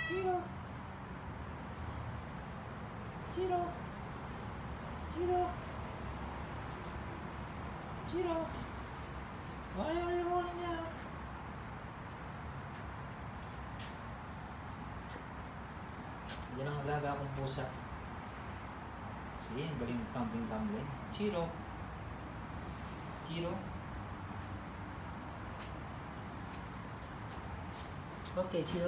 Chi-toh. Chi-toh. Chi-toh. Chi-toh. Why are you rolling out? Yan ang alaga kong pusa. Sige, ang galing tumbling-tumbling. Chi-toh. Chi-toh. Okay, Chi-toh.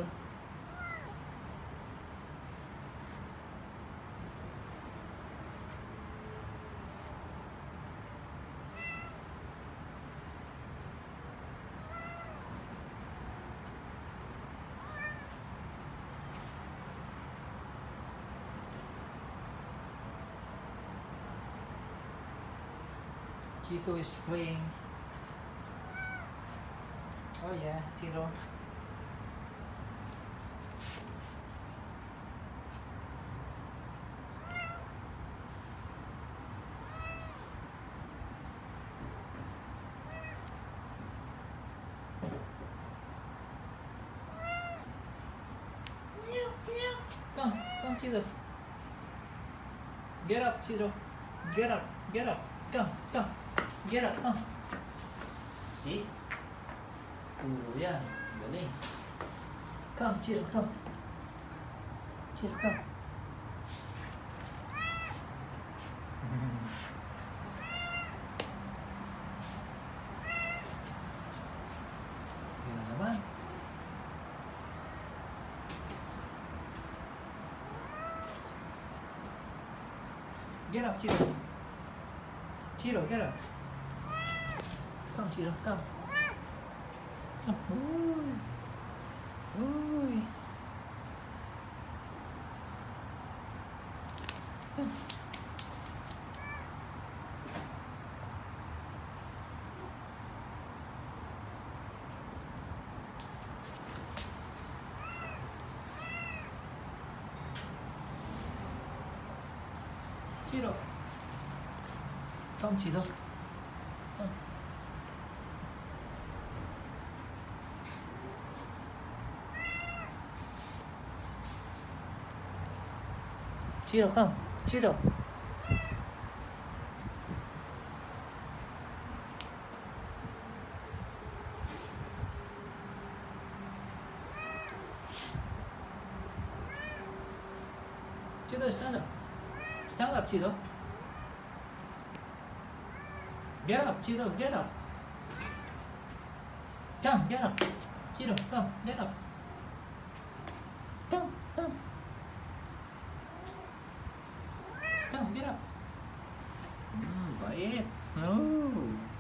Chi-toh is playing. Oh yeah, Chi-toh. Come, Chi-toh. Get up, Chi-toh. Get up, get up. Come. Get up, come. See? Puro yan. Galing. Come, Chi-toh, come. Chi-toh, come. Yan naman. Get up, Chi-toh. Chi-toh, get up. Come, Chi-toh, come. Come. Uy. Uy. Come. Chi-toh. Come, Chi-toh. Come. Chi-toh, come. Chi-toh. Chi-toh, stand up. Stand up, Chi-toh. Get up, Chi-toh, get up. Come, get up. Chi-toh, come, get up. Come. Come, get up. Bait. No.